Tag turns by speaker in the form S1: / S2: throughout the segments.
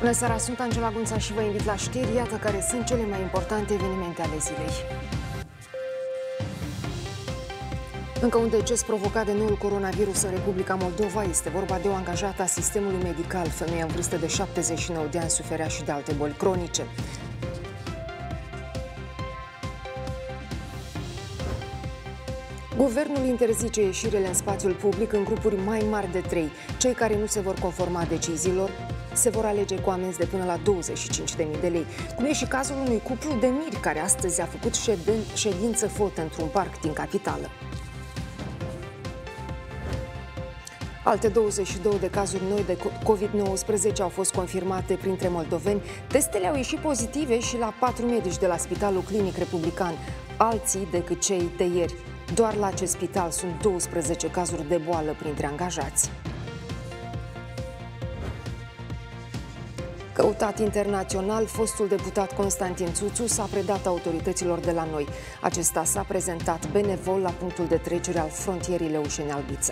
S1: Bună seara, sunt Angela Gunța și vă invit la știri. Iată care sunt cele mai importante evenimente ale zilei. Încă un deces provocat de noul coronavirus în Republica Moldova. Este vorba de o angajată a sistemului medical. Femeia în vârstă de 79 de ani suferea și de alte boli cronice. Guvernul interzice ieșirile în spațiul public în grupuri mai mari de 3. Cei care nu se vor conforma deciziilor se vor alege cu amenzi de până la 25.000 de lei. Cum e și cazul unui cuplu de miri care astăzi a făcut ședință foto într-un parc din capitală. Alte 22 de cazuri noi de COVID-19 au fost confirmate printre moldoveni. Testele au ieșit pozitive și la 4 medici de la Spitalul Clinic Republican, alții decât cei de ieri. Doar la acest spital sunt 12 cazuri de boală printre angajați. Căutat internațional, fostul deputat Constantin Țuțu s-a predat autorităților de la noi. Acesta s-a prezentat benevol la punctul de trecere al frontierii Leușeni-Albița.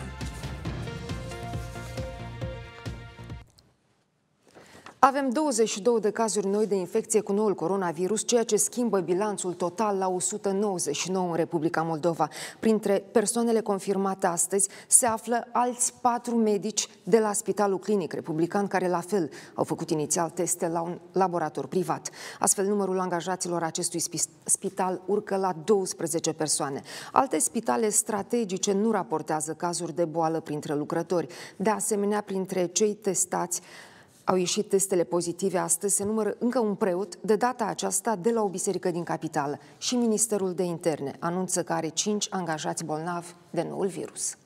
S1: Avem 22 de cazuri noi de infecție cu noul coronavirus, ceea ce schimbă bilanțul total la 199 în Republica Moldova. Printre persoanele confirmate astăzi se află alți 4 medici de la Spitalul Clinic Republican, care la fel au făcut inițial teste la un laborator privat. Astfel, numărul angajaților acestui spital urcă la 12 persoane. Alte spitale strategice nu raportează cazuri de boală printre lucrători. De asemenea, printre cei testați au ieșit testele pozitive astăzi, se numără încă un preot, de data aceasta de la o biserică din capitală. Și Ministerul de Interne anunță că are 5 angajați bolnavi de noul virus.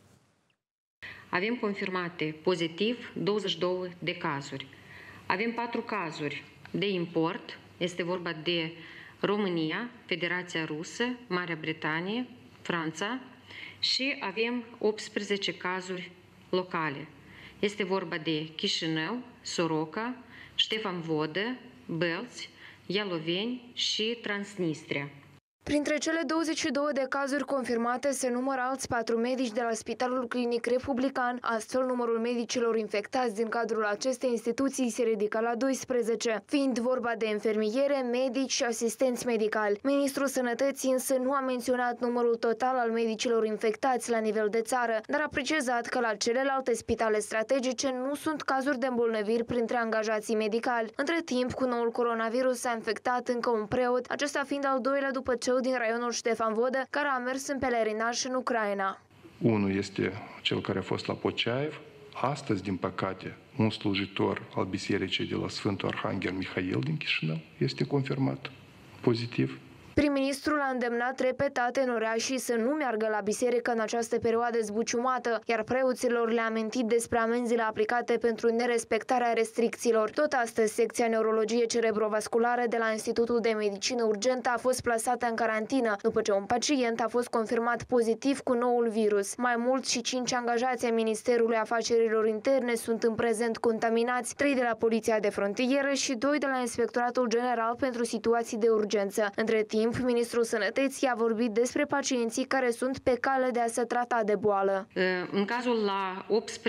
S2: Avem confirmate pozitiv 22 de cazuri. Avem 4 cazuri de import. Este vorba de România, Federația Rusă, Marea Britanie, Franța și avem 18 cazuri locale. Este vorba de Chișinău, Soroca, Ștefan Vodă, Bălți, Ialoveni și Transnistria.
S3: Printre cele 22 de cazuri confirmate se numără alți 4 medici de la Spitalul Clinic Republican. Astfel, numărul medicilor infectați din cadrul acestei instituții se ridică la 12, fiind vorba de înfermiere, medici și asistenți medicali. Ministrul Sănătății însă nu a menționat numărul total al medicilor infectați la nivel de țară, dar a precizat că la celelalte spitale strategice nu sunt cazuri de îmbolnăviri printre angajații medicali. Între timp, cu noul coronavirus s-a infectat încă un preot, acesta fiind al doilea după cel din raionul Ștefan Vodă, care a mers în pelerinaj în Ucraina.
S4: Unul este cel care a fost la Pociaev. Astăzi, din păcate, un slujitor al bisericii de la Sfântul Arhanghel Mihail din Chișinău este confirmat pozitiv.
S3: Prim-ministrul a îndemnat repetat enoreașii să nu meargă la biserică în această perioadă zbuciumată, iar preoților le-a amintit despre amenziile aplicate pentru nerespectarea restricțiilor. Tot astăzi, secția neurologie cerebrovasculară de la Institutul de Medicină Urgentă a fost plasată în carantină, după ce un pacient a fost confirmat pozitiv cu noul virus. Mai mult, și 5 angajați ai Ministerului Afacerilor Interne sunt în prezent contaminați, 3 de la Poliția de Frontieră și 2 de la Inspectoratul General pentru Situații de Urgență. Între timp, Ministrul Sănătății a vorbit despre pacienții care sunt pe cale de a se trata de boală.
S2: În cazul la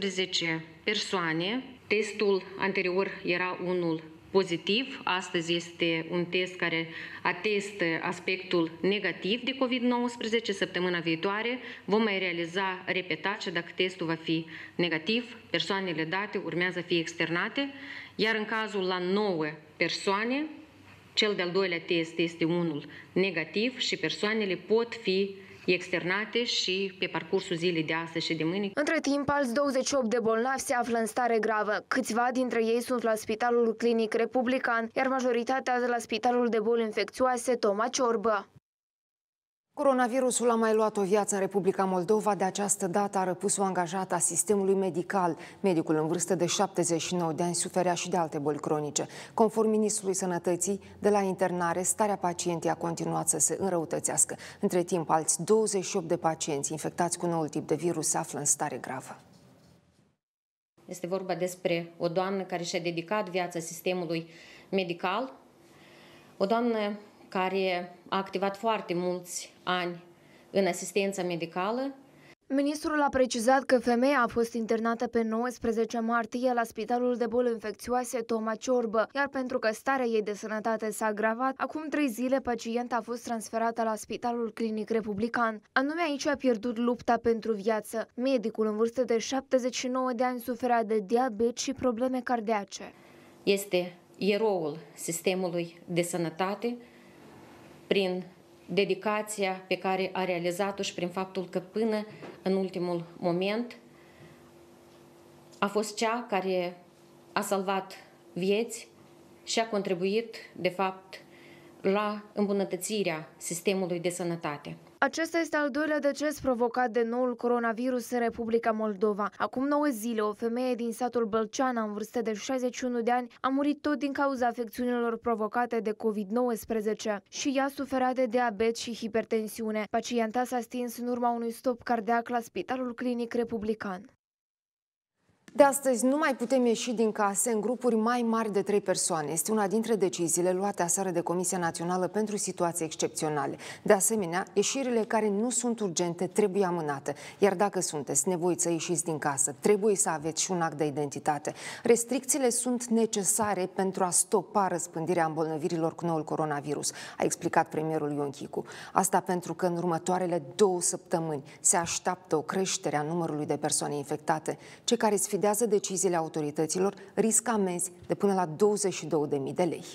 S2: 18 persoane, testul anterior era unul pozitiv. Astăzi este un test care atestă aspectul negativ de COVID-19. Săptămâna viitoare vom mai realiza repetat și dacă testul va fi negativ, persoanele date urmează să fie externate, iar în cazul la 9 persoane, cel de-al doilea test este unul negativ și persoanele pot fi externate și pe parcursul zilei de astăzi și de mâine.
S3: Între timp, alți 28 de bolnavi se află în stare gravă. Câțiva dintre ei sunt la Spitalul Clinic Republican, iar majoritatea de la Spitalul de Boli Infecțioase Toma Ciorbă.
S1: Coronavirusul a mai luat o viață în Republica Moldova. De această dată a răpus o angajată a sistemului medical. Medicul în vârstă de 79 de ani suferea și de alte boli cronice. Conform Ministrului Sănătății, de la internare, starea pacientei a continuat să se înrăutățească. Între timp, alți 28 de pacienți infectați cu noul tip de virus se află în stare gravă.
S2: Este vorba despre o doamnă care și-a dedicat viața sistemului medical, o doamnă care a activat foarte mulți ani în asistența medicală.
S3: Ministrul a precizat că femeia a fost internată pe 19 martie la Spitalul de Boli Infecțioase Toma Ciorbă, iar pentru că starea ei de sănătate s-a agravat, acum 3 zile pacienta a fost transferată la Spitalul Clinic Republican. Anume aici a pierdut lupta pentru viață. Medicul în vârstă de 79 de ani suferea de diabet și probleme cardiace.
S2: Este eroul sistemului de sănătate prin dedicația pe care a realizat-o și prin faptul că până în ultimul moment a fost cea care a salvat vieți și a contribuit, de fapt, la îmbunătățirea sistemului de sănătate.
S3: Acesta este al doilea deces provocat de noul coronavirus în Republica Moldova. Acum 9 zile, o femeie din satul Bălceana, în vârstă de 61 de ani, a murit tot din cauza afecțiunilor provocate de COVID-19 și ea suferea de diabet și hipertensiune. Pacienta s-a stins în urma unui stop cardiac la Spitalul Clinic Republican.
S1: De astăzi nu mai putem ieși din case în grupuri mai mari de 3 persoane. Este una dintre deciziile luate aseară de Comisia Națională pentru Situații Excepționale. De asemenea, ieșirile care nu sunt urgente trebuie amânate. Iar dacă sunteți nevoiți să ieșiți din casă, trebuie să aveți și un act de identitate. Restricțiile sunt necesare pentru a stopa răspândirea îmbolnăvirilor cu noul coronavirus, a explicat premierul Ion Chicu. Asta pentru că în următoarele 2 săptămâni se așteaptă o creștere a numărului de persoane infectate. Cei care sfidează deciziile autorităților riscă amenzi de până la 22.000 de lei.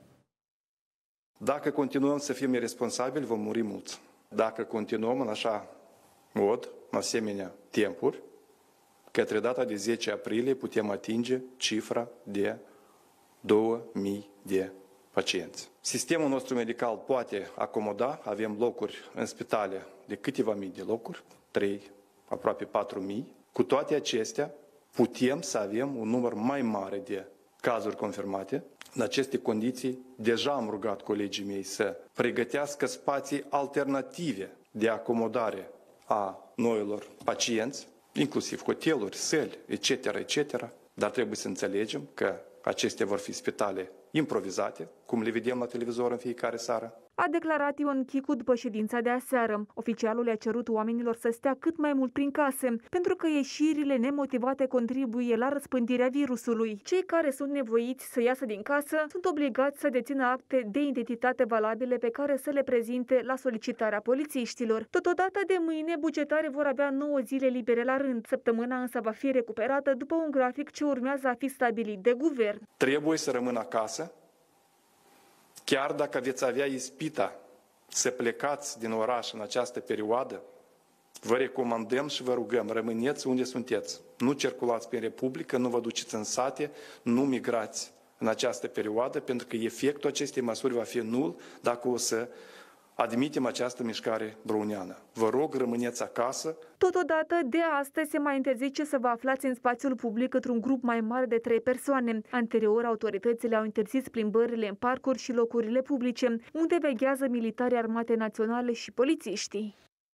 S4: Dacă continuăm să fim irresponsabili, vom muri mulți. Dacă continuăm în așa mod, în asemenea timpuri, către data de 10 aprilie putem atinge cifra de 2000 de pacienți. Sistemul nostru medical poate acomoda, avem locuri în spitale de câteva mii de locuri, 3, aproape 4000. Cu toate acestea, putem să avem un număr mai mare de cazuri confirmate. În aceste condiții, deja am rugat colegii mei să pregătească spații alternative de acomodare a noilor pacienți, inclusiv hoteluri, săli, etc., etc. Dar trebuie să înțelegem că acestea vor fi spitale improvizate, cum le vedem la televizor în fiecare seară.
S5: A declarat Ion Chicu după ședința de aseară. Oficialul le-a cerut oamenilor să stea cât mai mult prin case, pentru că ieșirile nemotivate contribuie la răspândirea virusului. Cei care sunt nevoiți să iasă din casă sunt obligați să dețină acte de identitate valabile pe care să le prezinte la solicitarea polițiștilor. Totodată, de mâine, bugetarii vor avea 9 zile libere la rând. Săptămâna însă va fi recuperată după un grafic ce urmează a fi stabilit de guvern.
S4: Trebuie să rămână acasă. Chiar dacă veți avea ispita să plecați din oraș în această perioadă, vă recomandăm și vă rugăm, rămâneți unde sunteți. Nu circulați prin Republică, nu vă duceți în sate, nu migrați în această perioadă, pentru că efectul acestei măsuri va fi nul dacă o să admitem această mișcare browniană. Vă rog, rămâneți acasă.
S5: Totodată, de astăzi se mai interzice să vă aflați în spațiul public într-un grup mai mare de 3 persoane. Anterior, autoritățile au interzis plimbările în parcuri și locurile publice, unde veghează militarii Armatei Naționale și polițiștii.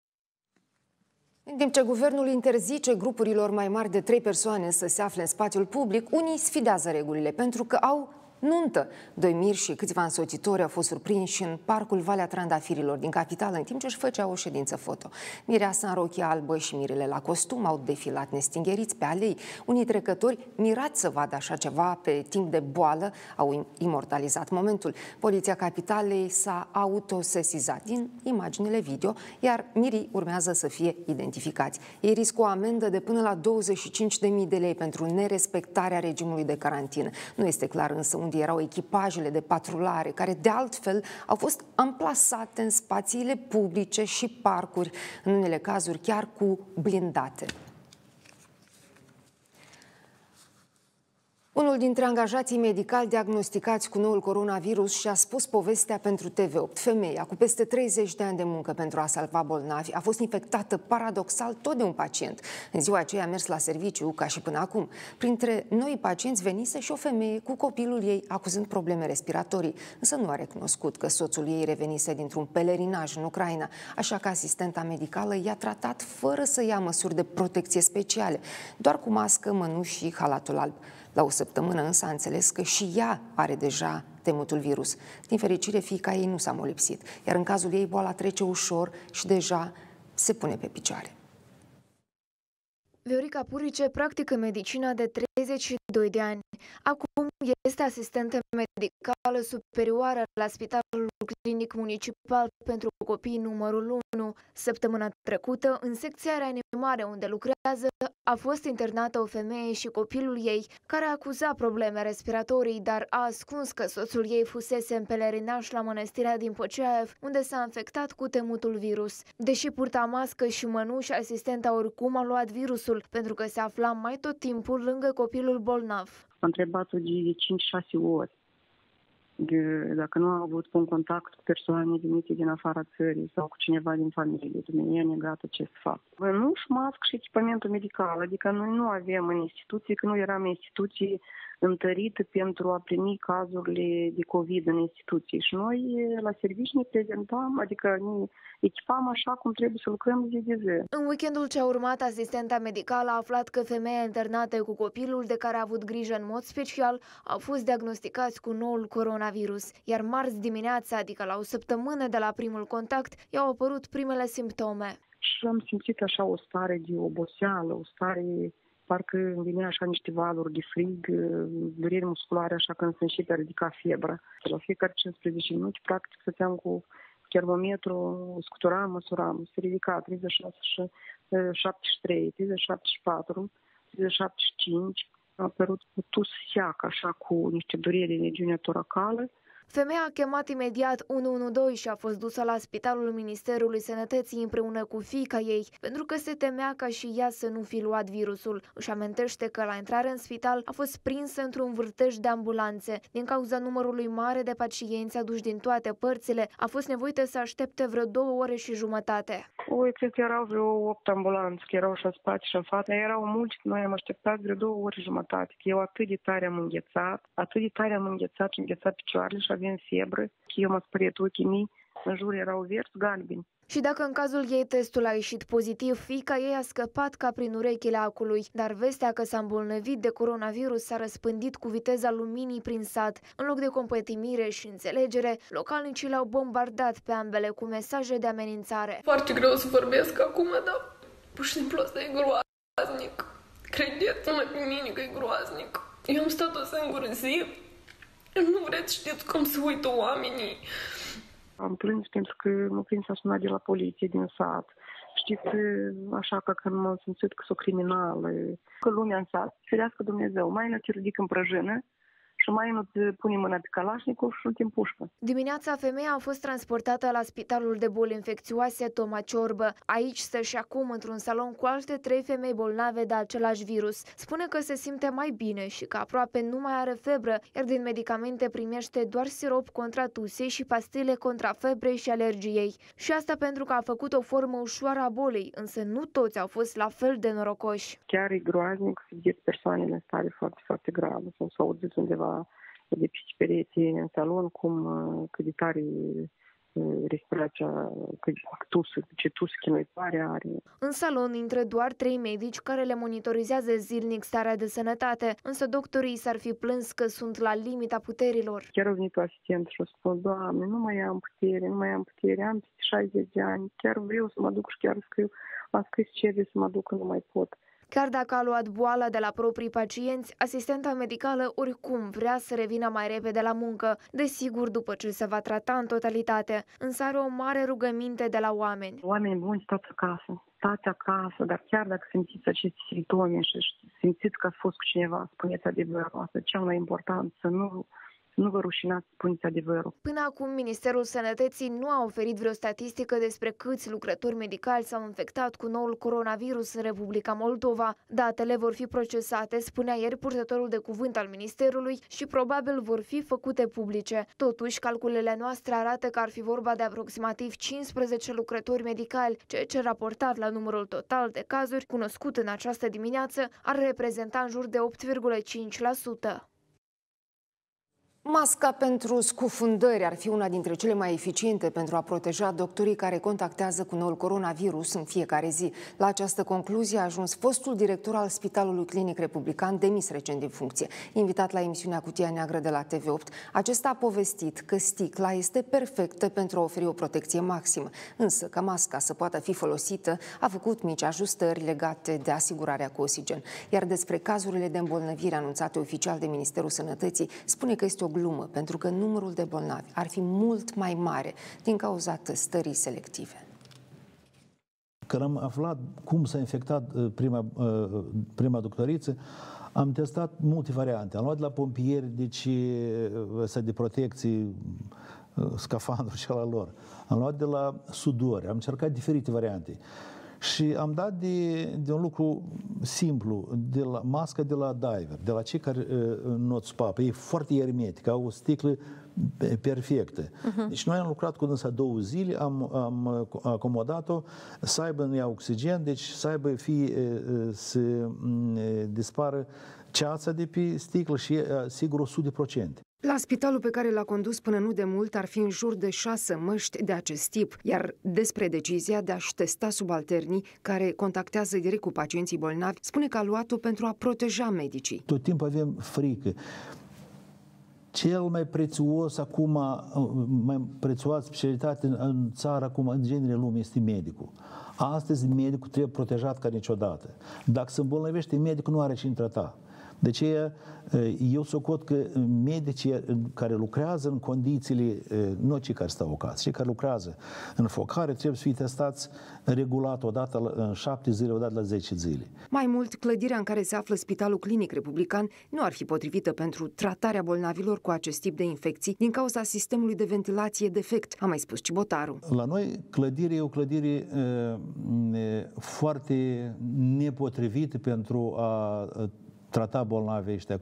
S1: În timp ce guvernul interzice grupurilor mai mari de 3 persoane să se afle în spațiul public, unii sfidează regulile pentru că au nuntă. 2 miri și câțiva însoțitori au fost surprinși în parcul Valea Trandafirilor din capitală, în timp ce își făceau o ședință foto. Mireasa în rochie albă și mirele la costum au defilat nestingheriți pe alei. Unii trecători, mirați să vadă așa ceva pe timp de boală, au imortalizat momentul. Poliția capitalei s-a autosesizat din imaginile video, iar mirii urmează să fie identificați. Ei riscă o amendă de până la 25.000 de lei pentru nerespectarea regimului de carantină. Nu este clar însă unde erau echipajele de patrulare, care de altfel au fost amplasate în spațiile publice și parcuri, în unele cazuri chiar cu blindate. Unul dintre angajații medicali diagnosticați cu noul coronavirus și-a spus povestea pentru TV8. Femeia, cu peste 30 de ani de muncă pentru a salva bolnavi, a fost infectată paradoxal tot de un pacient. În ziua aceea a mers la serviciu, ca și până acum. Printre noi pacienți venise și o femeie cu copilul ei acuzând probleme respiratorii, însă nu a recunoscut că soțul ei revenise dintr-un pelerinaj în Ucraina, așa că asistenta medicală i-a tratat fără să ia măsuri de protecție speciale, doar cu mască, mănuși și halatul alb. La o săptămână însă a înțeles că și ea are deja temutul virus. Din fericire, fiica ei nu s-a molipsit, iar în cazul ei boala trece ușor și deja se pune pe picioare.
S3: Viorica Purice practică medicina de 32 de ani. Acum este asistentă medicală superioară la Spitalul Clinic Municipal pentru Copii numărul 1. Săptămâna trecută, în secția reanimare unde lucrează, a fost internată o femeie și copilul ei, care acuza probleme respiratorii, dar a ascuns că soțul ei fusese în pelerinaș la mănăstirea din Poceaev, unde s-a infectat cu temutul virus. Deși purta mască și mănuși, asistenta oricum a luat virusul, pentru că se afla mai tot timpul lângă copilul bolnav.
S6: Am întrebat-o de 5-6 ori dacă nu a avut un contact cu persoane venite din afara țării sau cu cineva din familie. Dumnezeu a negat acest fapt. Mănuși, mască și echipamentul medical, adică noi nu avem în instituții, că nu eram instituții întărite pentru a primi cazurile de COVID în instituții. Și noi la serviciu ne prezentam, adică ne echipam așa cum trebuie să lucrăm zi de zi.
S3: În weekendul ce a urmat, asistenta medicală a aflat că femeia internată cu copilul, de care a avut grijă în mod special, au fost diagnosticați cu noul coronavirus. Iar marți dimineața, adică la o săptămână de la primul contact, i-au apărut primele simptome.
S6: Și am simțit așa o stare de oboseală, o stare... Parcă îmi vine așa niște valuri de frig, dureri musculare, așa când se începe a ridica febra. La fiecare 15 minute, practic, stăteam cu termometru, scuturam, măsuram. Se ridica 36 și 73, 37,4, 37,5. A apărut cu tus seac, așa, cu niște dureri în regiunea toracală.
S3: Femeia a chemat imediat 112 și a fost dusă la Spitalul Ministerului Sănătății împreună cu fiica ei, pentru că se temea ca și ea să nu fi luat virusul. Își amintește că la intrare în spital a fost prinsă într-un vârtej de ambulanțe. Din cauza numărului mare de pacienți aduși din toate părțile, a fost nevoită să aștepte vreo 2 ore și jumătate.
S6: Cred că erau vreo 8 ambulanțe, că erau și în spate și în față. Erau mulți, noi am așteptat vreo 2 ore și jumătate. Eu atât de tare am înghețat, înghețat picioarele și avem febră, că eu m-am speriat ochii mei, în jur erau verzi, galbeni.
S3: Și dacă în cazul ei testul a ieșit pozitiv, fiica ei a scăpat ca prin urechile acului, dar vestea că s-a îmbolnăvit de coronavirus s-a răspândit cu viteza luminii prin sat. În loc de compătimire și înțelegere, localnicii le-au bombardat pe ambele cu mesaje de amenințare.
S7: Foarte greu să vorbesc acum, dar pur și simplu asta e groaznic. Credeți-mă pe mine că e groaznic. Eu am stat o singură zi. Nu vreți știți cum se uită oamenii.
S6: Am plâns pentru că mă prins a sunat de la poliție din sat. Știți, așa că când m-am simțit că sunt criminală, că lumea în sat, ferească Dumnezeu, mai nu te ridic în prăjină și mai nu te pune mâna pe Kalashnikov și nu-ți împușcă.
S3: Dimineața, femeia a fost transportată la Spitalul de Boli Infecțioase Toma Ciorbă. Aici stă și acum într-un salon cu alte 3 femei bolnave de același virus. Spune că se simte mai bine și că aproape nu mai are febră, iar din medicamente primește doar sirop contra tusei și pastile contra febrei și alergiei. Și asta pentru că a făcut o formă ușoară a bolei, însă nu toți au fost la fel de norocoși.
S6: Chiar e groaznic să vedeți persoanele în stare foarte, foarte gravă, sau să auziți undeva de pe perete în salon, cât de tare respirația, ce tus chinuitoare are.
S3: În salon intră doar 3 medici care le monitorizează zilnic starea de sănătate, însă doctorii s-ar fi plâns că sunt la limita puterilor.
S6: Chiar a venit o asistent și a spus: Doamne, nu mai am putere, am 60 de ani, chiar vreau să mă duc și chiar am scris CV să mă duc, că nu mai pot.
S3: Chiar dacă a luat boala de la proprii pacienți, asistenta medicală oricum vrea să revină mai repede la muncă, desigur după ce se va trata în totalitate, însă are o mare rugăminte de la oameni.
S6: Oamenii buni, stați acasă, dar chiar dacă simțiți aceste simptome și simțiți că ați fost cu cineva, spuneți adevărul. Asta e cel mai important, să nu vă rușinați, spuneți adevărul.
S3: Până acum, Ministerul Sănătății nu a oferit vreo statistică despre câți lucrători medicali s-au infectat cu noul coronavirus în Republica Moldova. Datele vor fi procesate, spunea ieri purtătorul de cuvânt al Ministerului, și probabil vor fi făcute publice. Totuși, calculele noastre arată că ar fi vorba de aproximativ 15 lucrători medicali, ceea ce, raportat la numărul total de cazuri cunoscut în această dimineață, ar reprezenta în jur de 8,5%.
S1: Masca pentru scufundări ar fi una dintre cele mai eficiente pentru a proteja doctorii care contactează cu noul coronavirus în fiecare zi. La această concluzie a ajuns fostul director al Spitalului Clinic Republican, demis recent din funcție. Invitat la emisiunea Cutia Neagră de la TV8, acesta a povestit că sticla este perfectă pentru a oferi o protecție maximă. Însă, ca masca să poată fi folosită, a făcut mici ajustări legate de asigurarea cu oxigen. Iar despre cazurile de îmbolnăvire anunțate oficial de Ministerul Sănătății, spune că este o glumă, pentru că numărul de bolnavi ar fi mult mai mare din cauza testării selective.
S8: Când am aflat cum s-a infectat prima doctoriță, am testat multe variante. Am luat de la pompieri, deci de protecție, scafandru și ala lor. Am luat de la sudori, am încercat diferite variante. Și am dat de un lucru simplu, de la masca de la diver, de la cei care nu țupapă. E foarte hermetică, au o sticlă perfectă. Deci noi am lucrat cu dânsa 2 zile, am acomodat-o să aibă în ea oxigen, deci să aibă să dispară ceața de pe sticlă și sigur 100%.
S1: La spitalul pe care l-a condus până nu de mult ar fi în jur de 6 măști de acest tip, iar despre decizia de a-și testa subalternii care contactează direct cu pacienții bolnavi, spune că a luat-o pentru a proteja medicii.
S8: Tot timpul avem frică. Cel mai prețios acum, mai prețioasă specialitate în țară acum, în genere lume, este medicul. Astăzi medicul trebuie protejat ca niciodată. Dacă se îmbolnăvește, medicul nu are cine trata. De aceea, eu socot că medicii care lucrează în condițiile, nu cei care stau acasă, cei care lucrează în focare, trebuie să fie testați regulat, odată în 7 zile, odată la 10 zile.
S1: Mai mult, clădirea în care se află Spitalul Clinic Republican nu ar fi potrivită pentru tratarea bolnavilor cu acest tip de infecții din cauza sistemului de ventilație defect, a mai spus Cibotaru.
S8: La noi, clădirea e o clădire foarte nepotrivită pentru a trata bolnavii ăștia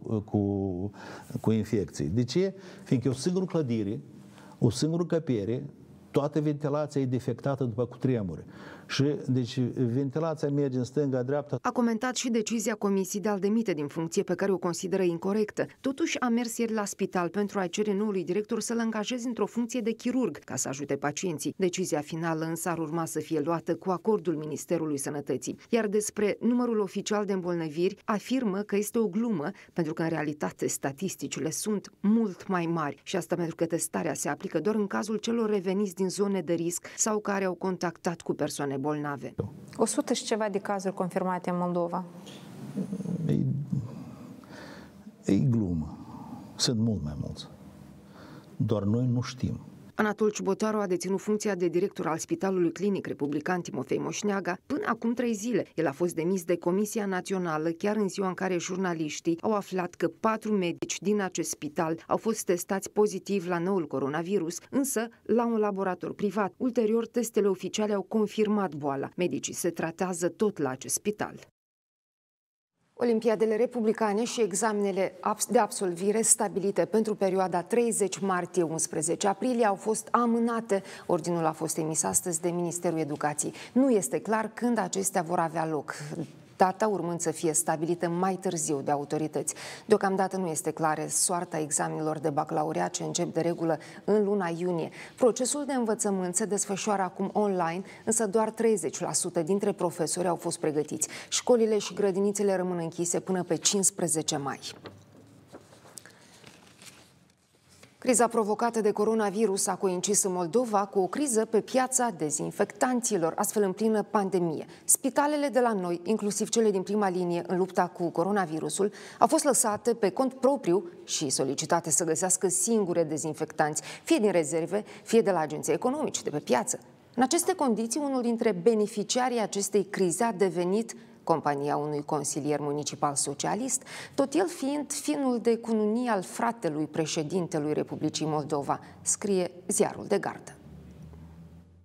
S8: cu infecții. De ce? Fiindcă e o singură clădire, o singură încăpere, toată ventilația e defectată după cutremure. Și, deci, ventilația merge în stânga-dreapta.
S1: A comentat și decizia comisiei de a-l demite din funcție, pe care o consideră incorectă. Totuși, a mers ieri la spital pentru a cere noului director să-l angajeze într-o funcție de chirurg, ca să ajute pacienții. Decizia finală însă ar urma să fie luată cu acordul Ministerului Sănătății. Iar despre numărul oficial de îmbolnăviri, afirmă că este o glumă, pentru că, în realitate, statisticile sunt mult mai mari. Și asta pentru că testarea se aplică doar în cazul celor reveniți din zone de risc sau care au contactat cu persoane bolnave.
S9: 100 și ceva de cazuri confirmate în Moldova.
S8: E glumă. Sunt mult mai mulți. Doar noi nu știm.
S1: Anatol Ciubotaru a deținut funcția de director al Spitalului Clinic Republican Timofei Moșneaga până acum 3 zile. El a fost demis de Comisia Națională chiar în ziua în care jurnaliștii au aflat că 4 medici din acest spital au fost testați pozitiv la noul coronavirus, însă la un laborator privat. Ulterior, testele oficiale au confirmat boala. Medicii se tratează tot la acest spital. Olimpiadele republicane și examenele de absolvire stabilite pentru perioada 30 martie-11 aprilie au fost amânate. Ordinul a fost emis astăzi de Ministerul Educației. Nu este clar când acestea vor avea loc, data urmând să fie stabilită mai târziu de autorități. Deocamdată nu este clară soarta examenelor de bacalaureat ce încep de regulă în luna iunie. Procesul de învățământ se desfășoară acum online, însă doar 30% dintre profesori au fost pregătiți. Școlile și grădinițele rămân închise până pe 15 mai. Criza provocată de coronavirus a coincis în Moldova cu o criză pe piața dezinfectanților, astfel în plină pandemie. Spitalele de la noi, inclusiv cele din prima linie în lupta cu coronavirusul, au fost lăsate pe cont propriu și solicitate să găsească singure dezinfectanți, fie din rezerve, fie de la agenții economici de pe piață. În aceste condiții, unul dintre beneficiarii acestei crize a devenit compania unui consilier municipal socialist, tot el fiind finul de cununie al fratelui președintelui Republicii Moldova, scrie Ziarul de Gardă.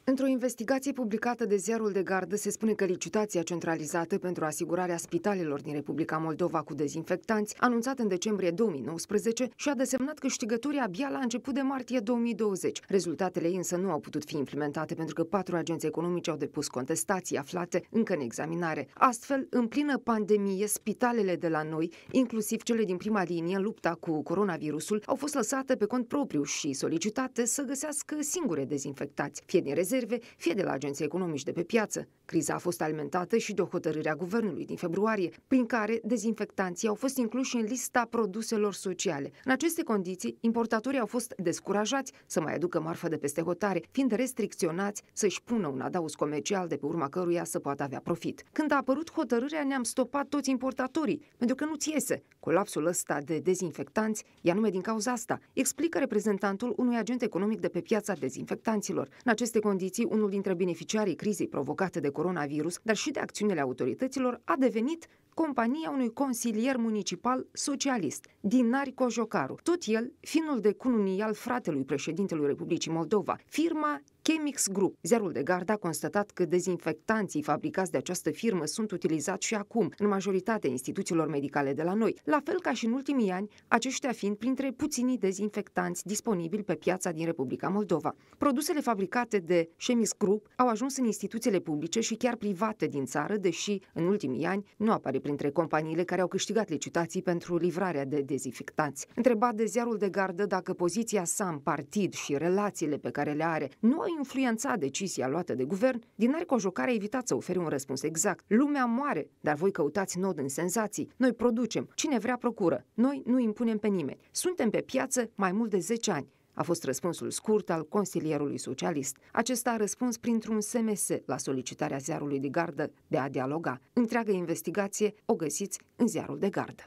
S1: Într-o investigație publicată de Ziarul de Gardă se spune că licitația centralizată pentru asigurarea spitalelor din Republica Moldova cu dezinfectanți, anunțată în decembrie 2019, și-a desemnat câștigătorii abia la început de martie 2020. Rezultatele ei însă nu au putut fi implementate pentru că 4 agenți economici au depus contestații aflate încă în examinare. Astfel, în plină pandemie, spitalele de la noi, inclusiv cele din prima linie în lupta cu coronavirusul, au fost lăsate pe cont propriu și solicitate să găsească singure dezinfectați, fie din rezerve, fie de la agenții economici de pe piață. Criza a fost alimentată și de o hotărâre a guvernului din februarie, prin care dezinfectanții au fost incluși în lista produselor sociale. În aceste condiții, importatorii au fost descurajați să mai aducă marfă de peste hotare, fiind restricționați să-și pună un adaos comercial de pe urma căruia să poată avea profit. Când a apărut hotărârea, ne-am stopat toți importatorii, pentru că nu-ți iese. Colapsul ăsta de dezinfectanți e anume din cauza asta, explică reprezentantul unui agent economic de pe piața dezinfectanților. În aceste condiții, unul dintre beneficiarii crizei provocate de coronavirus, dar și de acțiunile autorităților, a devenit compania unui consilier municipal socialist, Dinari Cojocaru, tot el finul de cununie al fratelui președintelui Republicii Moldova, firma Chemix Group. Ziarul de Gardă a constatat că dezinfectanții fabricați de această firmă sunt utilizați și acum în majoritatea instituțiilor medicale de la noi, la fel ca și în ultimii ani, aceștia fiind printre puținii dezinfectanți disponibili pe piața din Republica Moldova. Produsele fabricate de Chemix Group au ajuns în instituțiile publice și chiar private din țară, deși în ultimii ani nu apare printre companiile care au câștigat licitații pentru livrarea de dezinfectanți. Întrebat de Ziarul de Gardă dacă poziția sa în partid și relațiile pe care le are nu au influențat decizia luată de guvern, Dinari Cojocaru a evitat să ofere un răspuns exact. Lumea moare, dar voi căutați nod în senzații. Noi producem. Cine vrea procură. Noi nu impunem pe nimeni. Suntem pe piață mai mult de 10 ani. A fost răspunsul scurt al consilierului socialist. Acesta a răspuns printr-un SMS la solicitarea Ziarului de Gardă de a dialoga. Întreaga investigație o găsiți în Ziarul de Gardă.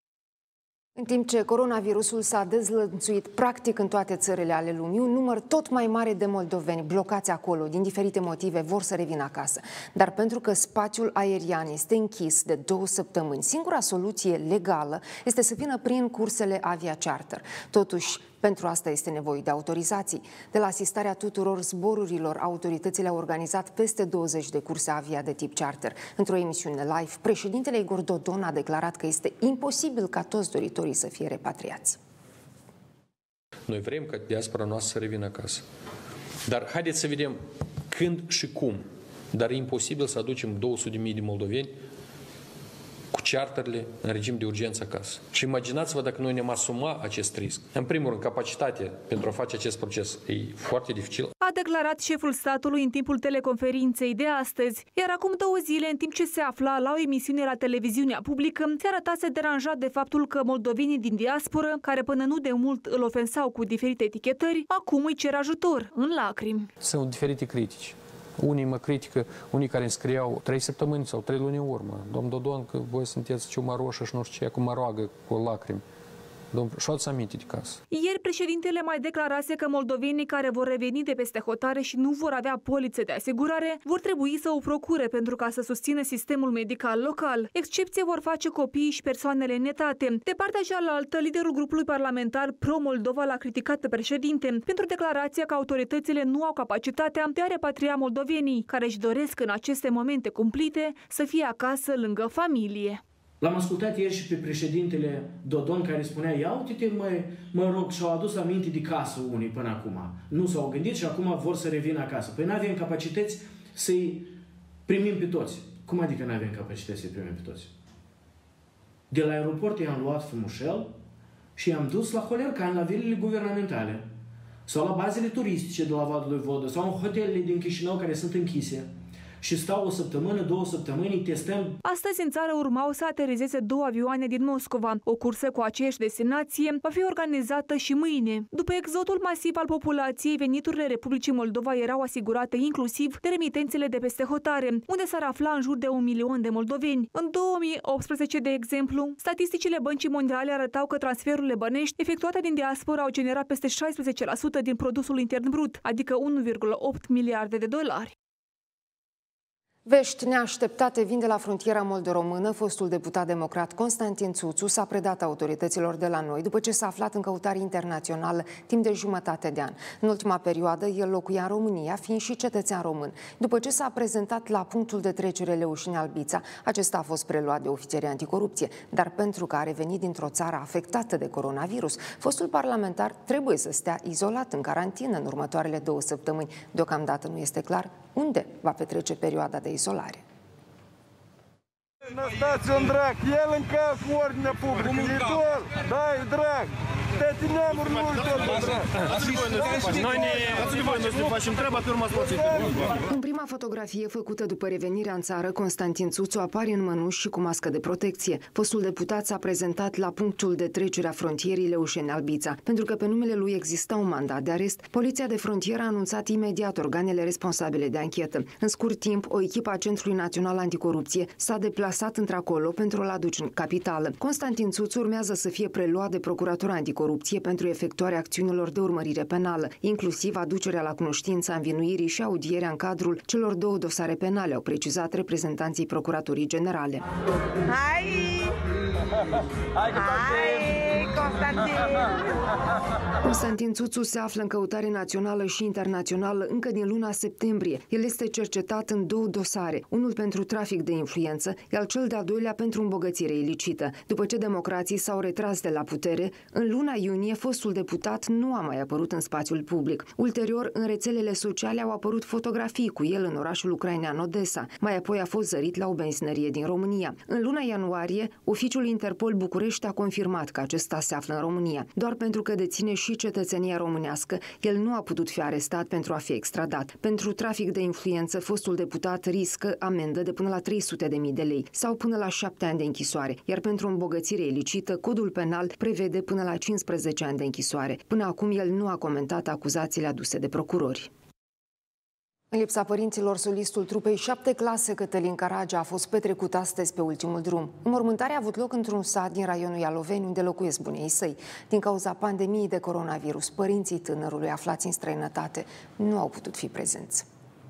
S1: În timp ce coronavirusul s-a dezlănțuit practic în toate țările ale lumii, un număr tot mai mare de moldoveni blocați acolo din diferite motive vor să revină acasă. Dar pentru că spațiul aerian este închis de 2 săptămâni, singura soluție legală este să vină prin cursele avia-charter. Totuși, pentru asta este nevoie de autorizații. De la asistarea tuturor zborurilor, autoritățile au organizat peste 20 de curse avia de tip charter. Într-o emisiune live, președintele Igor Dodon a declarat că este imposibil ca toți doritorii să fie repatriați.
S10: Noi vrem ca diaspora noastră să revină acasă. Dar haideți să vedem când și cum. Dar e imposibil să aducem 200.000 de moldoveni cu charterele în regim de urgență acasă. Și imaginați-vă dacă noi ne-am asumat acest risc. În primul rând, capacitatea pentru a face acest proces e foarte dificil.
S5: A declarat șeful statului în timpul teleconferinței de astăzi, iar acum 2 zile, în timp ce se afla la o emisiune la televiziunea publică, se arătase deranjat de faptul că moldovenii din diasporă, care până nu de mult îl ofensau cu diferite etichetări, acum îi cer ajutor, în lacrimi.
S10: Sunt diferite critici. Unii mă critică, unii care îmi scriau 3 săptămâni sau 3 luni în urmă. Domn Dodon, că voi sunteți ciuma roșă și nu știu ce, acum mă roagă cu lacrimi. Și ați aminte de casă.
S5: Ieri președintele mai declarase că moldovenii care vor reveni de peste hotare și nu vor avea polițe de asigurare vor trebui să o procure pentru ca să susțină sistemul medical local. Excepție vor face copiii și persoanele netate. De partea cealaltă, liderul grupului parlamentar pro-Moldova l-a criticat pe președinte pentru declarația că autoritățile nu au capacitatea de a repatria moldovenii care își doresc în aceste momente cumplite să fie acasă lângă familie.
S11: L-am ascultat ieri și pe președintele Dodon care spunea, ia uite-te mă rog, și-au adus aminte de casă unii până acum. Nu s-au gândit și acum vor să revină acasă. Păi n-avem capacități să-i primim pe toți. Cum adică n-avem capacități să-i primim pe toți? De la aeroport i-am luat frumușel și i-am dus la Holercan, la vilele guvernamentale, sau la bazele turistice de la Vadul lui Vodă, sau în hotelele din Chișinău care sunt închise. Și stau 1 săptămână, 2 săptămâni, testăm.
S5: Astăzi în țară urmau să aterizeze 2 avioane din Moscova. O cursă cu aceeași destinație va fi organizată și mâine. După exodul masiv al populației, veniturile Republicii Moldova erau asigurate inclusiv de remitențele de peste hotare, unde s-ar afla în jur de 1 milion de moldoveni. În 2018, de exemplu, statisticile Băncii Mondiale arătau că transferurile bănești efectuate din diaspora au generat peste 16% din produsul intern brut, adică 1,8 miliarde de dolari.
S1: Vești neașteptate vin de la frontiera moldo-română. Fostul deputat democrat Constantin Țuțu s-a predat autorităților de la noi după ce s-a aflat în căutare internațională timp de jumătate de an. În ultima perioadă, el locuia în România, fiind și cetățean român. După ce s-a prezentat la punctul de trecere Leușeni-Albița, acesta a fost preluat de ofițerii anticorupție, dar pentru că a revenit dintr-o țară afectată de coronavirus, fostul parlamentar trebuie să stea izolat în carantină în următoarele 2 săptămâni. Deocamdată nu este clar unde va petrece perioada de izolare.
S12: Stați un drag, el încalcă ordinea publică, e dol, da, e drag. Toate neamuri nu își dol, drag. Noi ne facem treaba, pe urmă
S1: În prima fotografie făcută după revenirea în țară, Constantin Țuțu apare în mănuși și cu mască de protecție. Fostul deputat s-a prezentat la punctul de trecere a frontierii Leușeni-Albița. Pentru că pe numele lui exista un mandat de arest, Poliția de Frontieră a anunțat imediat organele responsabile de anchetă. În scurt timp, o echipă a Centrului Național Anticorupție s-a deplasat într-acolo pentru a-l aduce în capitală. Constantin Țuțu urmează să fie preluat de Procuratura Anticorupție pentru efectuarea acțiunilor de urmărire penală, inclusiv aducerea la cunoștință a învinuirii și audierea în cadrul celor 2 dosare penale, au precizat reprezentanții Procuraturii Generale. Constantin Țuțu se află în căutare națională și internațională încă din luna septembrie. El este cercetat în 2 dosare, unul pentru trafic de influență, iar cel de-al doilea pentru îmbogățire ilicită. După ce democrații s-au retras de la putere, în luna iunie fostul deputat nu a mai apărut în spațiul public. Ulterior, în rețelele sociale au apărut fotografii cu el în orașul ucrainean Odessa. Mai apoi a fost zărit la o benzinărie din România. În luna ianuarie, oficiul Interpol București a confirmat că acesta se află în România. Doar pentru că deține și cetățenia românească, el nu a putut fi arestat pentru a fi extradat. Pentru trafic de influență, fostul deputat riscă amendă de până la 300.000 de lei sau până la 7 ani de închisoare, iar pentru îmbogățire ilicită, codul penal prevede până la 15 ani de închisoare. Până acum, el nu a comentat acuzațiile aduse de procurori. În lipsa părinților, solistul trupei 7 clase Cătălin Caragea a fost petrecut astăzi pe ultimul drum. Înmormântarea a avut loc într-un sat din raionul Ialoveni, unde locuiesc bunii săi. Din cauza pandemiei de coronavirus, părinții tânărului aflați în străinătate nu au putut fi prezenți.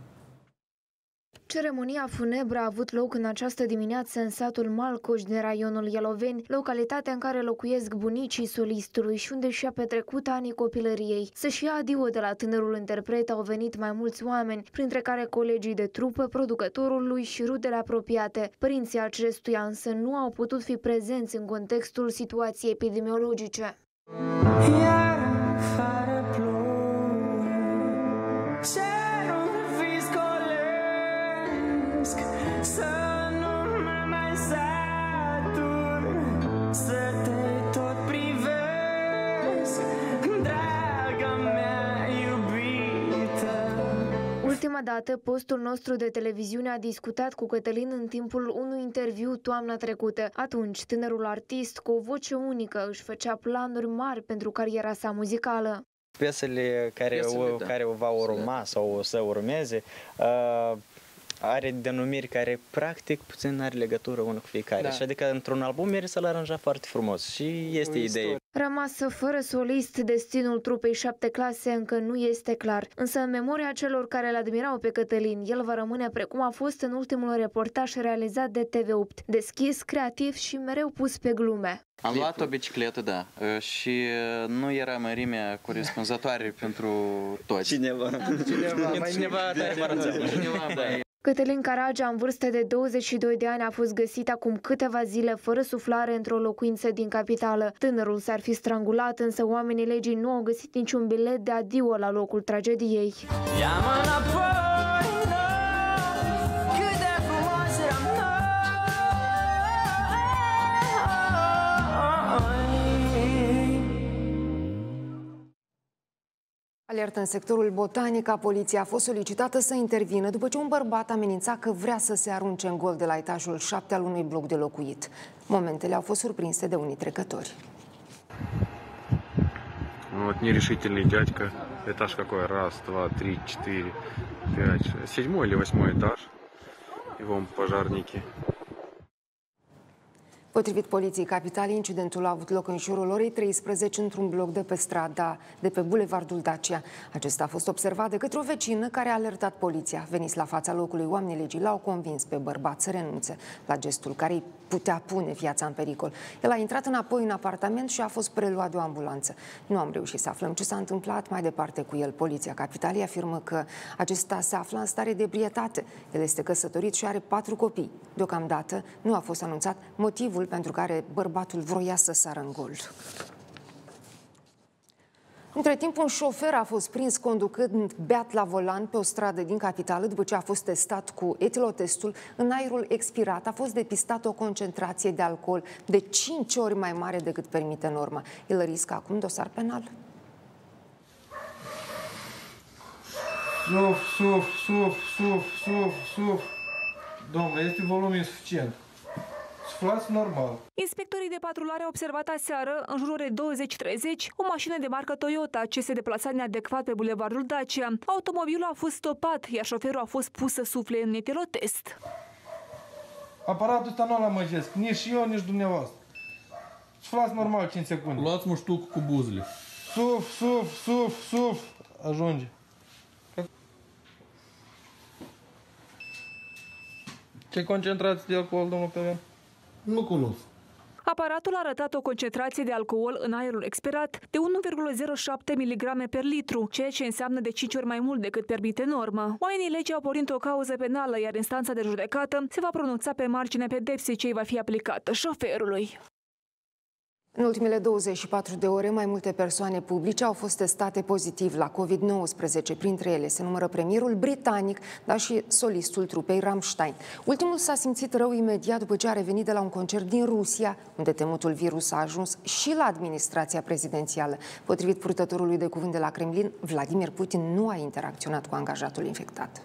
S3: Ceremonia funebră a avut loc în această dimineață în satul Malcoș din raionul Ialoveni, localitatea în care locuiesc bunicii solistului și unde și-a petrecut anii copilăriei. Să-și ia adio de la tânărul interpret au venit mai mulți oameni, printre care colegii de trupă, producătorul lui și rudele apropiate. Părinții acestuia însă nu au putut fi prezenți în contextul situației epidemiologice.
S13: Să nu mă mai satur, să te tot privesc, draga mea iubită.
S3: Ultima dată, postul nostru de televiziune a discutat cu Cătălin în timpul unui interviu toamna trecută. Atunci, tânărul artist, cu o voce unică, își făcea planuri mari pentru cariera sa muzicală.
S14: Piesele care va urma sau o să urmeze are denumiri care practic puțin are legătură unul cu fiecare. Da. Și adică într-un album mere să-l aranja foarte frumos și este idee.
S3: Rămasă fără solist, destinul trupei 7 clase încă nu este clar. Însă în memoria celor care îl admirau pe Cătălin, el va rămâne precum a fost în ultimul reportaj realizat de TV8, deschis, creativ și mereu pus pe glume.
S15: Am luat o bicicletă, da, și nu era mărimea corespunzătoare pentru toți.
S14: Cineva
S3: Cătălin Caragea, în vârstă de 22 de ani, a fost găsit acum câteva zile fără suflare într-o locuință din capitală. Tânărul s-ar fi strangulat, însă oamenii legii nu au găsit niciun bilet de adio la locul tragediei.
S13: Ia-mă înapoi, cât de frumos eram noi.
S1: Alertă în sectorul Botanica, poliția a fost solicitată să intervină după ce un bărbat amenința că vrea să se arunce în gol de la etajul 7 al unui bloc de locuit. Momentele au fost surprinse de unii trecători.
S16: Вот нерешительный дядька, этаж какой? Раз, два, три, четыре, пять, 7 или 8 этаж. И вон пожарники.
S1: Potrivit Poliției Capitalei, incidentul a avut loc în jurul orei 13 într-un bloc de pe strada de pe Bulevardul Dacia. Acesta a fost observat de către o vecină care a alertat poliția. Veniți la fața locului, oamenii legii l-au convins pe bărbat să renunțe la gestul care îi putea pune viața în pericol. El a intrat înapoi în apartament și a fost preluat de o ambulanță. Nu am reușit să aflăm ce s-a întâmplat mai departe cu el. Poliția Capitalei afirmă că acesta se afla în stare de ebrietate. El este căsătorit și are 4 copii. Deocamdată nu a fost anunțat motivul pentru care bărbatul vroia să sară în gol. Între timp, un șofer a fost prins conducând beat la volan pe o stradă din capitală după ce a fost testat cu etilotestul. În aerul expirat a fost depistată o concentrație de alcool de 5 ori mai mare decât permite norma. El riscă acum dosar penal.
S12: Suf. Domnule, este volum insuficient. Suflați normal.
S5: Inspectorii de patrulare au observat aseară, în jurul de 20:30, o mașină de marcă Toyota ce se deplasa neadecvat pe bulevardul Dacia. Automobilul a fost stopat, iar șoferul a fost pus să sufle în etilotest.
S12: Aparatul ăsta nu l-am măjesc, nici eu, nici dumneavoastră. Suflați normal 5 secunde.
S17: Luați muștucul cu buzele.
S12: Suf. Ajunge. Ce concentrație de alcool, domnul Peven?
S17: Nu cunosc.
S5: Aparatul a arătat o concentrație de alcool în aerul expirat de 1,07 mg per litru, ceea ce înseamnă de 5 ori mai mult decât permite norma. Oamenii legii au pornit o cauză penală, iar instanța de judecată se va pronunța pe marginea pedepsei ce îi va fi aplicată șoferului.
S1: În ultimele 24 de ore, mai multe persoane publice au fost testate pozitiv la COVID-19. Printre ele se numără premierul britanic, dar și solistul trupei Rammstein. Ultimul s-a simțit rău imediat după ce a revenit de la un concert din Rusia, unde temutul virus a ajuns și la administrația prezidențială. Potrivit purtătorului de cuvânt de la Kremlin, Vladimir Putin nu a interacționat cu angajatul infectat.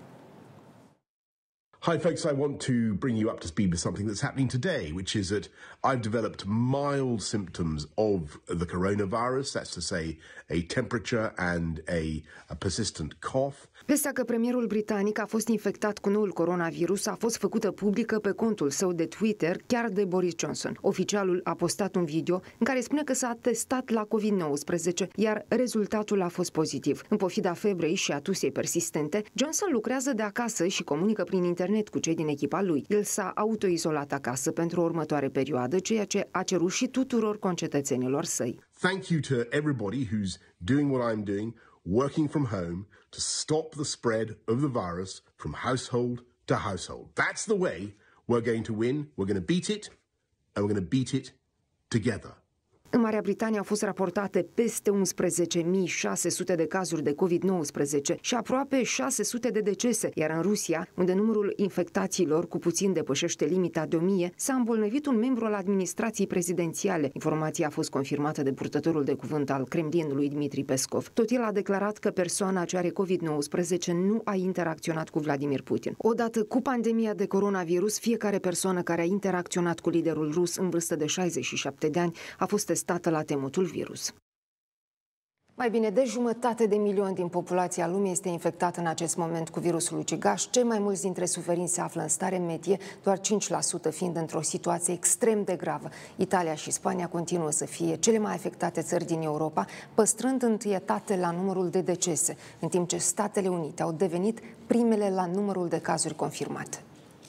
S18: Hi folks, I want to bring you up to speed with something that's happening today, which is that I've developed mild symptoms of the coronavirus, that's to say a temperature and a persistent cough.
S1: Vestea că premierul britanic a fost infectat cu noul coronavirus a fost făcută publică pe contul său de Twitter chiar de Boris Johnson. Oficialul a postat un video în care spune că s-a testat la COVID-19, iar rezultatul a fost pozitiv. În pofida febrei și a tusei persistente, Johnson lucrează de acasă și comunică prin internet cu cei din echipa lui. El s-a autoizolat acasă pentru o următoare perioadă, ceea ce a cerut și tuturor concetățenilor săi.
S18: Thank you to everybody who's doing what I'm doing, working from home, to stop the spread of the virus from household to household. That's the way we're going to win. We're going to beat it, and we're going to beat it together.
S1: În Marea Britanie au fost raportate peste 11.600 de cazuri de COVID-19 și aproape 600 de decese, iar în Rusia, unde numărul infectațiilor cu puțin depășește limita de 1000, s-a îmbolnăvit un membru al administrației prezidențiale. Informația a fost confirmată de purtătorul de cuvânt al Kremlinului, Dmitri Peskov. Tot el a declarat că persoana ce are COVID-19 nu a interacționat cu Vladimir Putin. Odată cu pandemia de coronavirus, fiecare persoană care a interacționat cu liderul rus în vârstă de 67 de ani a fost testată la temutul virus. Mai bine de 1,5 milion din populația lumii este infectată în acest moment cu virusul ucigaș. Cei mai mulți dintre suferinți se află în stare medie, doar 5% fiind într-o situație extrem de gravă. Italia și Spania continuă să fie cele mai afectate țări din Europa, păstrând întâietate la numărul de decese, în timp ce Statele Unite au devenit primele la numărul de cazuri confirmate.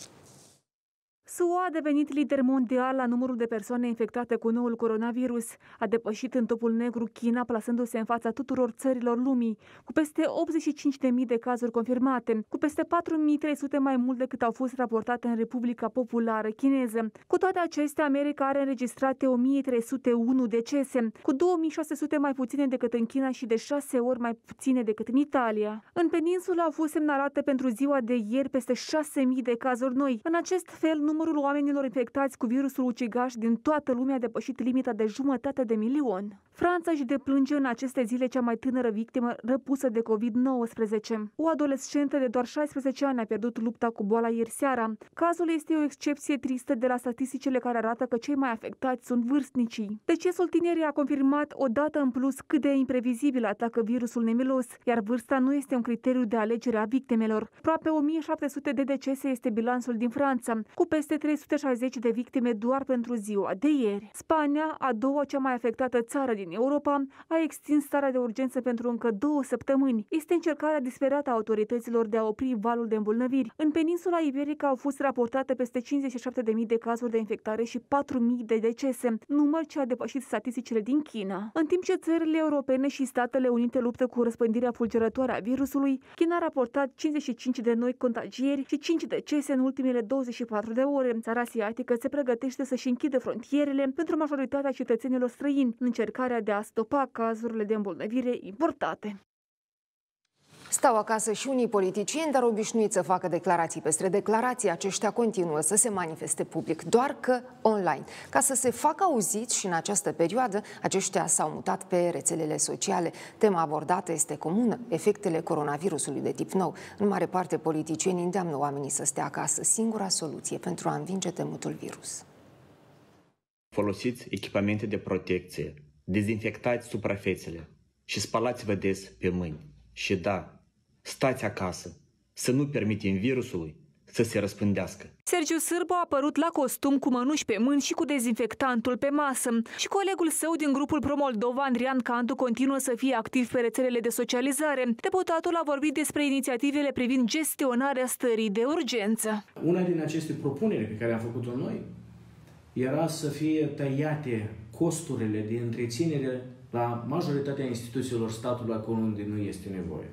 S5: SUA a devenit lider mondial la numărul de persoane infectate cu noul coronavirus. A depășit în topul negru China, plasându-se în fața tuturor țărilor lumii, cu peste 85.000 de cazuri confirmate, cu peste 4.300 mai mult decât au fost raportate în Republica Populară Chineză. Cu toate acestea, America are înregistrate 1.301 decese, cu 2.600 mai puține decât în China și de 6 ori mai puține decât în Italia. În peninsulă au fost semnalate pentru ziua de ieri peste 6.000 de cazuri noi. În acest fel, numărul oamenilor infectați cu virusul ucigaș din toată lumea a depășit limita de 500.000. Franța își deplânge în aceste zile cea mai tânără victimă răpusă de COVID-19. O adolescentă de doar 16 ani a pierdut lupta cu boala ieri seara. Cazul este o excepție tristă de la statisticile care arată că cei mai afectați sunt vârstnicii. Decesul tinerii a confirmat o dată în plus cât de imprevizibil atacă virusul nemilos, iar vârsta nu este un criteriu de alegere a victimelor. Aproape 1.700 de decese este bilanțul din Franța, cu peste peste 360 de victime doar pentru ziua de ieri. Spania, a doua cea mai afectată țară din Europa, a extins starea de urgență pentru încă 2 săptămâni. Este încercarea disperată a autorităților de a opri valul de îmbolnăviri. În peninsula iberică au fost raportate peste 57.000 de cazuri de infectare și 4.000 de decese, număr ce a depășit statisticile din China. În timp ce țările europene și Statele Unite luptă cu răspândirea fulgerătoare a virusului, China a raportat 55 de noi contagieri și 5 decese în ultimele 24 de ore. Țara asiatică se pregătește să-și închidă frontierele pentru majoritatea cetățenilor străini în încercarea de a stopa cazurile de îmbolnăvire importate.
S1: Stau acasă și unii politicieni, dar obișnuiți să facă declarații peste declarații. Aceștia continuă să se manifeste public, doar că online. Ca să se facă auziți și în această perioadă, aceștia s-au mutat pe rețelele sociale. Tema abordată este comună, efectele coronavirusului de tip nou. În mare parte, politicienii îndeamnă oamenii să stea acasă, singura soluție pentru a învinge temutul virus.
S19: Folosiți echipamente de protecție, dezinfectați suprafețele și spălați-vă des pe mâini. Și da, stați acasă, să nu permitem virusului să se răspândească.
S5: Sergiu Sârbu a apărut la costum cu mănuși pe mâini și cu dezinfectantul pe masă. Și colegul său din grupul Pro-Moldova, Andrian Cantu, continuă să fie activ pe rețelele de socializare. Deputatul a vorbit despre inițiativele privind gestionarea stării de urgență.
S11: Una din aceste propuneri pe care am făcut-o noi era să fie tăiate costurile de întreținere la majoritatea instituțiilor statului acolo unde nu este nevoie.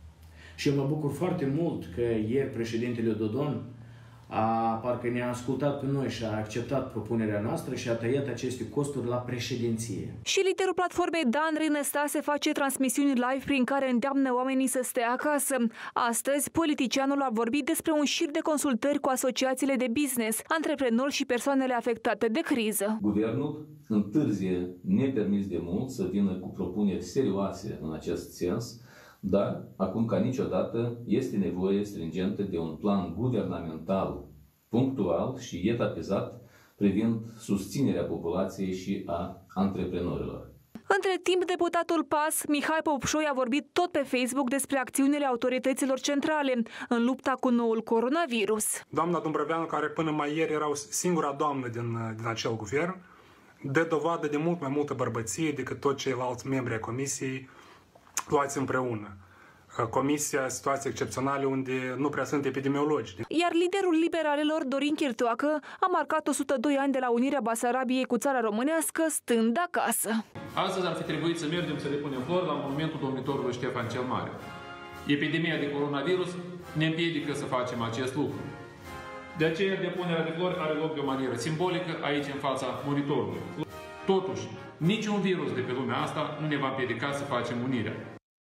S11: Și mă bucur foarte mult că ieri președintele Dodon parcă ne-a ascultat pe noi și a acceptat propunerea noastră și a tăiat aceste costuri la președinție.
S5: Și liderul platformei Dan Rinăstase face transmisiuni live prin care îndeamnă oamenii să stea acasă. Astăzi, politicianul a vorbit despre un șir de consultări cu asociațiile de business, antreprenori și persoanele afectate de criză.
S20: Guvernul întârzie nepermis de mult să vină cu propuneri serioase în acest sens, dar, acum ca niciodată, este nevoie stringentă de un plan guvernamental, punctual și etapizat privind susținerea populației și a antreprenorilor.
S5: Între timp, deputatul PAS, Mihai Popșoi, a vorbit tot pe Facebook despre acțiunile autorităților centrale în lupta cu noul coronavirus.
S21: Doamna Dumbrăveanu, care până mai ieri era singura doamnă din acel guvern, dă dovadă de mult mai multă bărbăție decât toți ceilalți membri ai comisiei luați împreună. Comisia, situații excepționale unde nu prea sunt epidemiologi.
S5: Iar liderul liberalilor, Dorin Chirtoacă, a marcat 102 ani de la unirea Basarabiei cu țara românească, stând acasă.
S10: Astăzi ar fi trebuit să mergem să le punem flori la monumentul domnitorului Ștefan cel Mare. Epidemia de coronavirus ne împiedică să facem acest lucru. De aceea, depunerea de flori are loc de o manieră simbolică aici, în fața monitorului. Totuși, niciun virus de pe lumea asta nu ne va împiedica să facem unirea.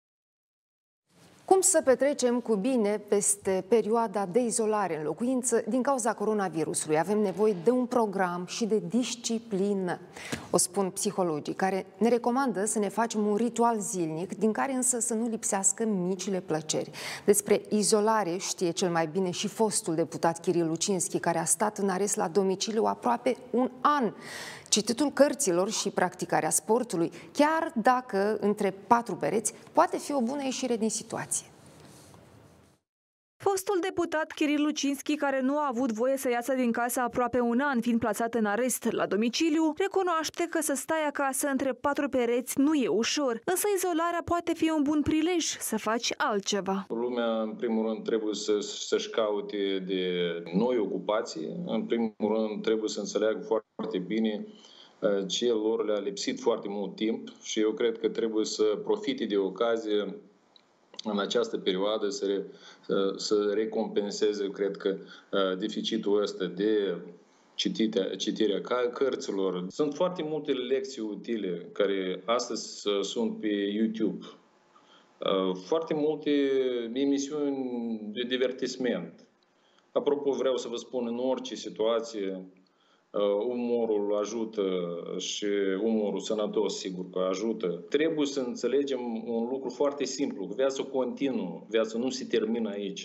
S1: Cum să petrecem cu bine peste perioada de izolare în locuință din cauza coronavirusului? Avem nevoie de un program și de disciplină, o spun psihologii, care ne recomandă să ne facem un ritual zilnic, din care însă să nu lipsească micile plăceri. Despre izolare știe cel mai bine și fostul deputat Chiril Lucinski, care a stat în arest la domiciliu aproape un an. Cititul cărților și practicarea sportului, chiar dacă între 4 pereți, poate fi o bună ieșire din situație.
S5: Fostul deputat Chiril Lucinski, care nu a avut voie să iasă din casă aproape un an, fiind plasat în arest la domiciliu, recunoaște că să stai acasă între 4 pereți nu e ușor, însă izolarea poate fi un bun prilej să faci altceva.
S22: Lumea, în primul rând, trebuie să-și caute de noi ocupații. În primul rând, trebuie să înțeleagă foarte bine ce lor le-a lipsit foarte mult timp și eu cred că trebuie să profite de ocazie în această perioadă să recompenseze, cred că, deficitul ăsta de citirea cărților. Sunt foarte multe lecții utile care astăzi sunt pe YouTube. Foarte multe emisiuni de divertisment. Apropo, vreau să vă spun, în orice situație, umorul ajută și umorul sănătos, sigur că ajută. Trebuie să înțelegem un lucru foarte simplu. Viața continuă, viața nu se termină aici.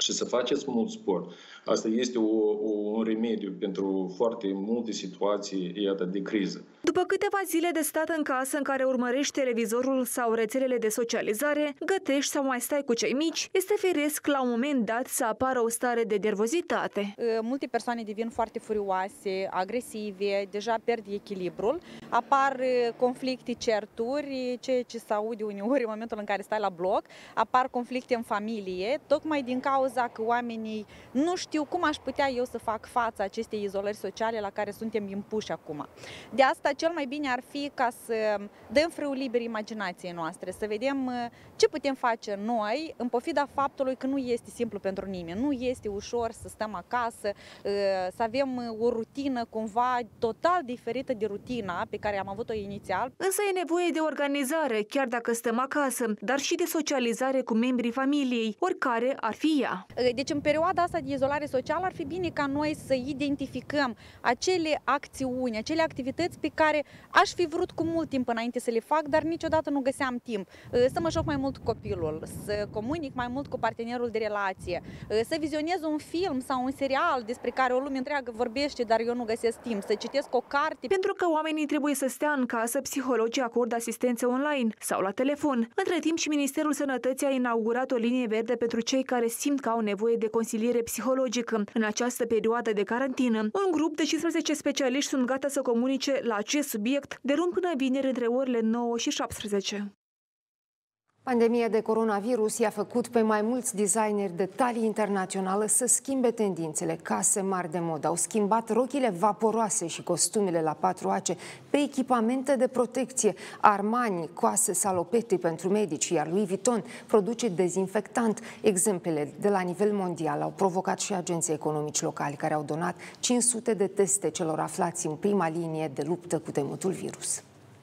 S22: și să faceți mult sport. Asta este un remediu pentru foarte multe situații, iată, de criză.
S5: După câteva zile de stat în casă în care urmărești televizorul sau rețelele de socializare, gătești sau mai stai cu cei mici, este firesc la un moment dat să apară o stare de nervozitate.
S2: Multe persoane devin foarte furioase, agresive, deja pierd echilibrul, apar conflicte, certuri, ceea ce se aude uneori în momentul în care stai la bloc, apar conflicte în familie, tocmai din cauza că oamenii nu știu cum aș putea eu să fac față acestei izolări sociale la care suntem impuși acum. De asta cel mai bine ar fi ca să dăm frâul liber imaginației noastre, să vedem ce putem face noi, în pofida faptului că nu este simplu pentru nimeni, nu este ușor să stăm acasă, să avem o rutină cumva total diferită de rutina pe care am avut-o inițial.
S5: Însă e nevoie de organizare, chiar dacă stăm acasă, dar și de socializare cu membrii familiei, oricare ar fi ea.
S2: Deci în perioada asta de izolare socială ar fi bine ca noi să identificăm acele acțiuni, acele activități pe care aș fi vrut cu mult timp înainte să le fac, dar niciodată nu găseam timp. Să mă joc mai mult cu copilul, să comunic mai mult cu partenerul de relație, să vizionez un film sau un serial despre care o lume întreagă vorbește, dar eu nu găsesc timp, să citesc o carte.
S5: Pentru că oamenii trebuie să stea în casă, psihologii acordă asistență online sau la telefon. Între timp și Ministerul Sănătății a inaugurat o linie verde pentru cei care simt că au nevoie de consiliere psihologică. În această perioadă de carantină, un grup de 15 specialiști sunt gata să comunice la acest subiect de luni până vineri între orele 9 și 17.
S1: Pandemia de coronavirus i-a făcut pe mai mulți designeri de talie internațională să schimbe tendințele. Case mari de modă au schimbat rochile vaporoase și costumele la 4 ace pe echipamente de protecție. Armani coase salopete pentru medici, iar Louis Vuitton produce dezinfectant. Exemplele de la nivel mondial au provocat și agenții economici locali, care au donat 500 de teste celor aflați în prima linie de luptă cu temutul virus.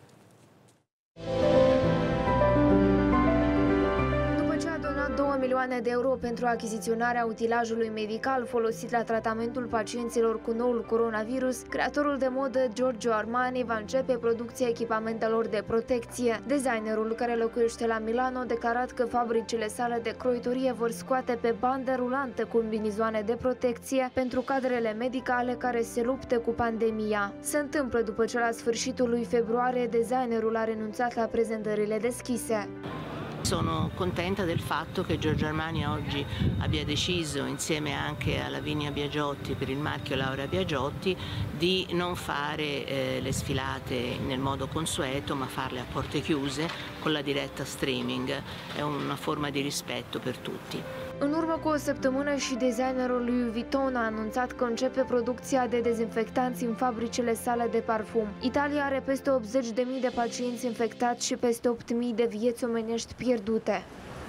S3: Milioane de euro pentru achiziționarea utilajului medical folosit la tratamentul pacienților cu noul coronavirus, creatorul de modă Giorgio Armani va începe producția echipamentelor de protecție. Designerul, care locuiește la Milano, a declarat că fabricile sale de croitorie vor scoate pe bandă rulantă combinizoane de protecție pentru cadrele medicale care se luptă cu pandemia. Se întâmplă după ce la sfârșitul lui februarie designerul a renunțat la prezentările deschise.
S4: Sono contenta del fatto che Giorgio Armani oggi abbia deciso, insieme anche a Lavinia Biagiotti per il marchio Laura Biagiotti, di non fare le sfilate nel modo consueto, ma farle a porte chiuse con la diretta streaming. È una forma di rispetto per tutti.
S3: În urmă cu o săptămână și designerul Louis Vuitton a anunțat că începe producția de dezinfectanți în fabricile sale de parfum. Italia are peste 80.000 de pacienți infectați și peste 8.000 de vieți omenești pierdute.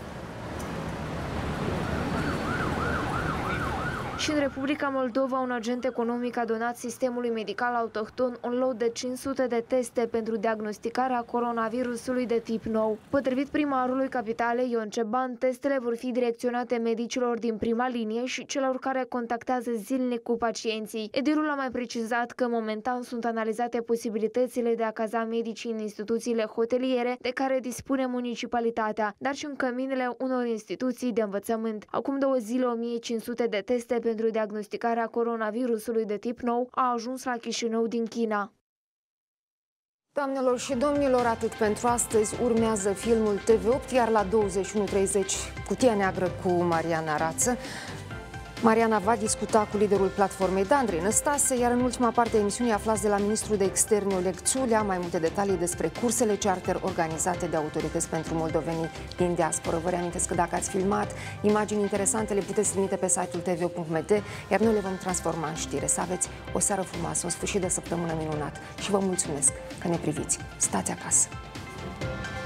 S3: Și în Republica Moldova, un agent economic a donat sistemului medical autohton un lot de 500 de teste pentru diagnosticarea coronavirusului de tip nou. Potrivit primarului capitalei Ion Ceban, testele vor fi direcționate medicilor din prima linie și celor care contactează zilnic cu pacienții. Edilul a mai precizat că momentan sunt analizate posibilitățile de a caza medicii în instituțiile hoteliere de care dispune municipalitatea, dar și în căminele unor instituții de învățământ. Acum 2 zile, 1500 de teste pentru diagnosticarea coronavirusului de tip nou a ajuns la Chișinău din China.
S1: Doamnelor și domnilor, atât pentru astăzi. Urmează filmul TV8, iar la 21:30 Cutia Neagră cu Mariana Rață. Mariana va discuta cu liderul platformei Andrei Năstase, iar în ultima parte a emisiunii aflați de la ministrul de externe Oleg Țulea mai multe detalii despre cursele charter organizate de autorități pentru moldovenii din diasporă. Vă reamintesc că dacă ați filmat imagini interesante, le puteți trimite pe site-ul tv.md, iar noi le vom transforma în știre. Să aveți o seară frumoasă, un sfârșit de săptămână minunat și vă mulțumesc că ne priviți. Stați acasă!